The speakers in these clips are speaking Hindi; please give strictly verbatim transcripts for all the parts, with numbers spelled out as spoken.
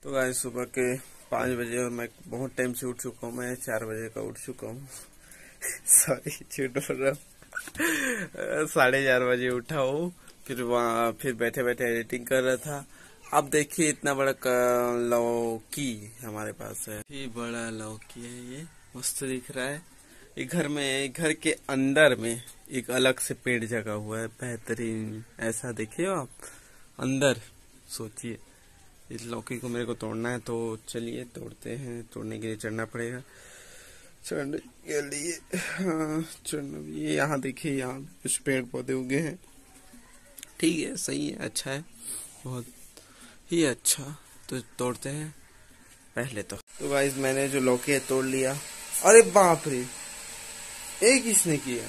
तो गाइस सुबह के पाँच बजे और मैं बहुत टाइम से उठ चुका हूँ। मैं चार बजे का उठ चुका हूँ। सॉरी झूठ बोल रहा हूँ। साढ़े चार बजे उठा हूँ। फिर वहाँ फिर बैठे बैठे एडिटिंग कर रहा था। अब देखिए इतना बड़ा लौकी हमारे पास है। ये बड़ा लौकी है, ये मस्त दिख रहा है। ये घर में घर के अंदर में एक अलग से पेड़ जगा हुआ है, बेहतरीन। ऐसा देखिए आप अंदर, सोचिए इस लौकी को मेरे को तोड़ना है। तो चलिए तोड़ते हैं। तोड़ने के लिए चढ़ना पड़ेगा। चढ़ने के लिए हाँ चढ़ना भी। ये यहाँ देखिए, यहाँ कुछ पेड़ पौधे उगे हैं। ठीक है, सही है, अच्छा है, बहुत ही अच्छा। तो तोड़ते हैं पहले तो। तो गाइस मैंने जो लौकी है तोड़ लिया। अरे बाप रे, ये किसने किया?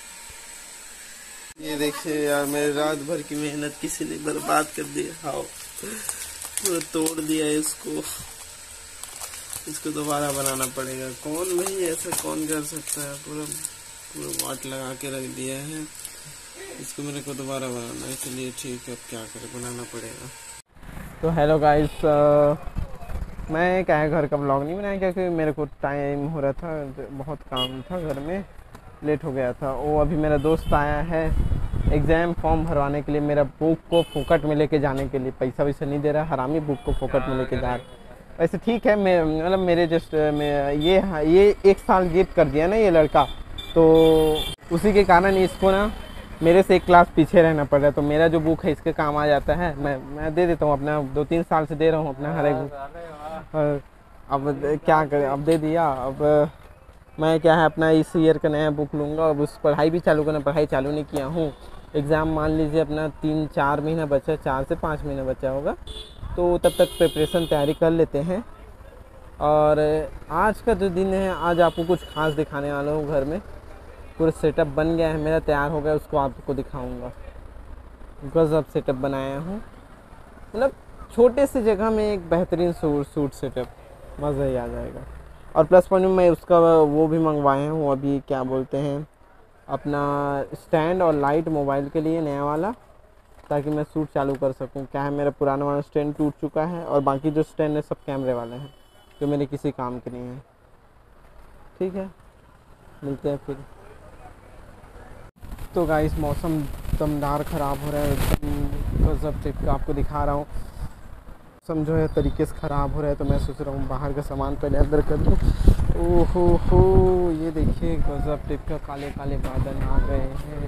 ये देखिए यार, मेरे रात भर की मेहनत किसी ने बर्बाद कर दिया। हाँ पूरा तोड़ दिया इसको। इसको दोबारा बनाना पड़ेगा। कौन भाई ऐसा कौन कर सकता है? पूरा पूरा वाट लगा के रख दिया है। इसको मेरे को दोबारा बनाना है। चलिए ठीक है, अब क्या करें, बनाना पड़ेगा। तो हेलो गाइस, मैं क्या है घर का ब्लॉग नहीं बनाया क्योंकि मेरे को टाइम हो रहा था, बहुत काम था घर में, लेट हो गया था। वो अभी मेरा दोस्त आया है एग्ज़ाम फॉर्म भरवाने के लिए। मेरा बुक को फोकट में लेके जाने के लिए पैसा वैसा नहीं दे रहा, हरामी बुक को फोकट में लेके जा रहा। वैसे ठीक है, मैं मतलब मेरे जस्ट मैं ये ये एक साल गिफ्ट कर दिया ना ये लड़का, तो उसी के कारण इसको ना मेरे से एक क्लास पीछे रहना पड़ रहा है। तो मेरा जो बुक है इसके काम आ जाता है। मैं मैं दे देता हूँ अपना, दो तीन साल से दे रहा हूँ अपना हर एक बुक। अब क्या करें, अब दे दिया। अब मैं क्या है अपना इस ईयर का नया बुक लूँगा। अब उस पढ़ाई भी चालू करना, पढ़ाई चालू नहीं किया हूँ। एग्ज़ाम मान लीजिए अपना तीन चार महीना बचा, चार से पाँच महीना बचा होगा। तो तब तक प्रिपरेशन तैयारी कर लेते हैं। और आज का जो दिन है, आज आपको कुछ खास दिखाने वाला हूँ। घर में पूरा सेटअप बन गया है मेरा, तैयार हो गया, उसको आपको दिखाऊँगा। गजब सेटअप बनाया हूँ, मतलब छोटे से जगह में एक बेहतरीन सूट सूट सेटअप, मज़ा ही आ जाएगा। और प्लस पॉइंट में मैं उसका वो भी मंगवाया हूँ, अभी क्या बोलते हैं अपना स्टैंड और लाइट मोबाइल के लिए नया वाला, ताकि मैं शूट चालू कर सकूं। क्या है मेरा पुराना वाला स्टैंड टूट चुका है और बाकी जो स्टैंड है सब कैमरे वाले हैं जो मेरे किसी काम के नहीं है। ठीक है, मिलते हैं फिर। तो गाइस मौसम दमदार ख़राब हो रहा है, एकदम गजब टाइप का आपको दिखा रहा हूँ। समझो है तरीके से ख़राब हो रहा है, तो मैं सोच रहा हूँ बाहर का सामान पहले अंदर कर दूँ। ओहो हो, ये देखिए गजब टाइप का काले काले बादल आ गए हैं।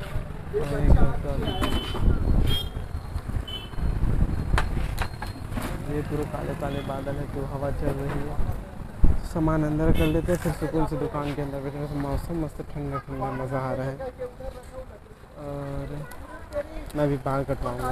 ये पूरे काले काले बादल है, तो हवा चल रही है। सामान अंदर कर लेते हैं, फिर सुकून से दुकान के अंदर बैठे। मौसम मस्त ठंडा ठंडा, मज़ा आ रहा है। और मैं भी बाल कटवाऊँगा।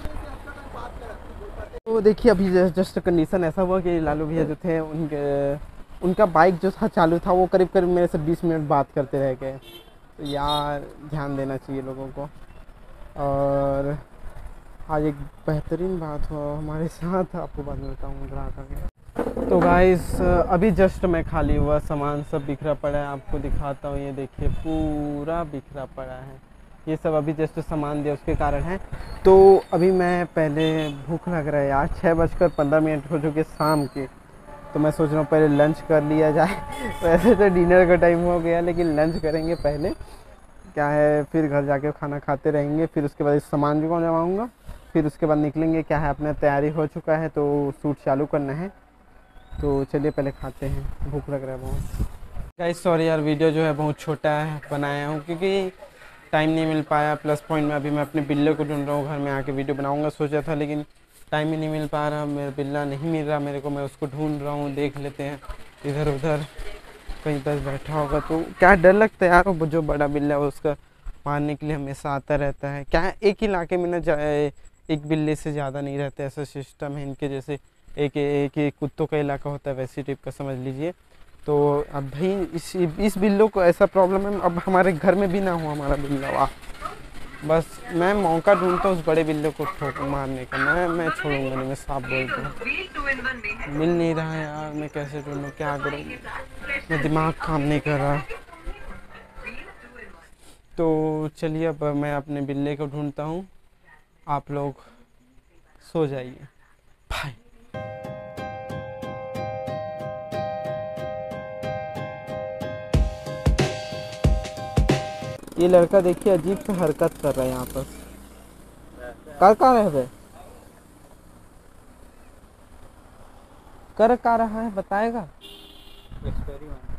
तो देखिए अभी जस्ट कंडीशन ऐसा हुआ कि लालू भैया जो थे उनके उनका बाइक जो था चालू था, वो करीब करीब मेरे से बीस मिनट बात करते रह गए। तो यार ध्यान देना चाहिए लोगों को। और आज एक बेहतरीन बात हुआ हमारे साथ, आपको बाद में बताऊँगा ग्राहक। तो गाइस अभी जस्ट मैं खाली हुआ, सामान सब बिखरा पड़ा है, आपको दिखाता हूँ। ये देखिए पूरा बिखरा पड़ा है, ये सब अभी जस्ट सामान दिया उसके कारण है। तो अभी मैं पहले, भूख लग रहा है यार, छः बजकर पंद्रह मिनट हो चुके शाम के। तो मैं सोच रहा हूँ पहले लंच कर लिया जाए। वैसे तो डिनर का टाइम हो गया, लेकिन लंच करेंगे पहले। क्या है, फिर घर जाके खाना खाते रहेंगे। फिर उसके बाद सामान भी कौन जमाऊँगा, फिर उसके बाद निकलेंगे। क्या है अपना तैयारी हो चुका है, तो शूट चालू करना है। तो चलिए पहले खाते हैं, भूख लग रहा है बहुत। गाइस सॉरी यार, वीडियो जो है बहुत छोटा है बनाया हूँ क्योंकि टाइम नहीं मिल पाया। प्लस पॉइंट में अभी मैं अपने बिल्ले को ढूंढ रहा हूँ, घर में आके वीडियो बनाऊंगा सोचा था, लेकिन टाइम ही नहीं मिल पा रहा। मेरा बिल्ला नहीं मिल रहा मेरे को, मैं उसको ढूंढ रहा हूँ। देख लेते हैं इधर उधर कहीं पर बैठा होगा। तो क्या डर लगता है यार, वो जो बड़ा बिल्ला है उसका मारने के लिए हमेशा आता रहता है। क्या है एक इलाके में ना एक बिल्ले से ज़्यादा नहीं रहते, ऐसा सिस्टम है इनके। जैसे एक एक, एक कुत्तों का इलाका होता है, वैसी टाइप का समझ लीजिए। तो अब भाई इस इस बिल्लो को ऐसा प्रॉब्लम है, अब हमारे घर में भी ना हो हमारा बिल्ला। वाह, बस मैं मौका ढूंढता हूँ उस बड़े बिल्ले को ठोक मारने का। मैं मैं छोड़ूंगा नहीं, मैं साफ बोलता हूँ। मिल नहीं रहा है यार, मैं कैसे ढूंढूँ, क्या करूँ, मैं दिमाग काम नहीं कर रहा। तो चलिए अब मैं अपने बिल्ले को ढूंढता हूँ, आप लोग सो जाइए। बाय। ये लड़का देखिए अजीब सा हरकत कर रहा है यहाँ पर। कर का रहे बे? कर का रहा है बताएगा? एक्सपेरिमेंट